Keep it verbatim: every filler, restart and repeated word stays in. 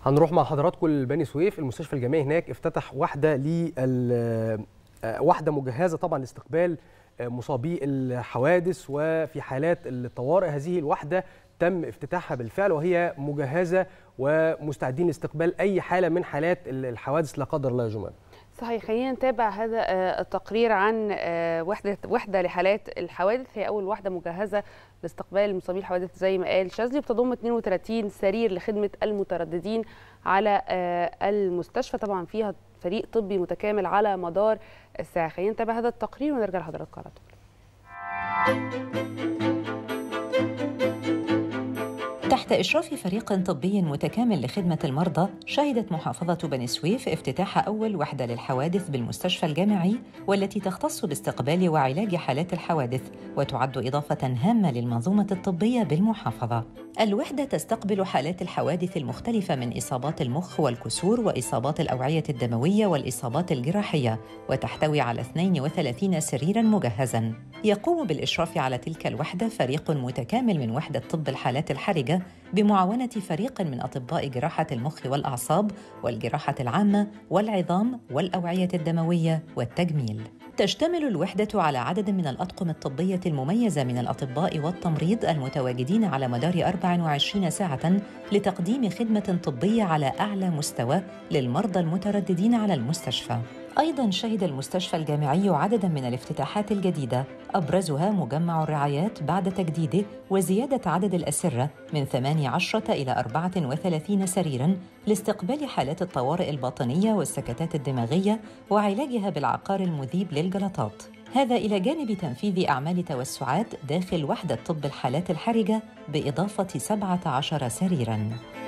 هنروح مع حضراتكم لبني سويف. المستشفى الجامعي هناك افتتح وحده ل وحده مجهزه طبعا لاستقبال مصابي الحوادث وفي حالات الطوارئ. هذه الوحده تم افتتاحها بالفعل وهي مجهزه ومستعدين لاستقبال اي حاله من حالات الحوادث لا قدر الله يا جمال. صحيح. خلينا نتابع هذا التقرير عن وحده وحده لحالات الحوادث. هي اول وحده مجهزه لاستقبال مصابي الحوادث زي ما قال شاذلي، بتضم اثنين وثلاثين سرير لخدمه المترددين على المستشفى. طبعا فيها فريق طبي متكامل على مدار الساعه. خلينا نتابع هذا التقرير ونرجع لحضراتكم على طول. تحت إشراف فريق طبي متكامل لخدمة المرضى، شهدت محافظة بني سويف افتتاح أول وحدة للحوادث بالمستشفى الجامعي، والتي تختص باستقبال وعلاج حالات الحوادث، وتعد إضافة هامة للمنظومة الطبية بالمحافظة. الوحدة تستقبل حالات الحوادث المختلفة من إصابات المخ والكسور وإصابات الأوعية الدموية والإصابات الجراحية، وتحتوي على اثنين وثلاثين سريراً مجهزاً. يقوم بالإشراف على تلك الوحدة فريق متكامل من وحدة طب الحالات الحرجة بمعاونة فريق من أطباء جراحة المخ والأعصاب والجراحة العامة والعظام والأوعية الدموية والتجميل. تشتمل الوحدة على عدد من الأطقم الطبية المميزة من الأطباء والتمريض المتواجدين على مدار أربع وعشرين ساعة لتقديم خدمة طبية على أعلى مستوى للمرضى المترددين على المستشفى. أيضاً شهد المستشفى الجامعي عدداً من الافتتاحات الجديدة، أبرزها مجمع الرعايات بعد تجديده وزيادة عدد الأسرة من ثمانية عشر إلى أربعة وثلاثين سريراً لاستقبال حالات الطوارئ الباطنية والسكتات الدماغية وعلاجها بالعقار المذيب للجلطات. هذا إلى جانب تنفيذ أعمال توسعات داخل وحدة طب الحالات الحرجة بإضافة سبعة عشر سريراً.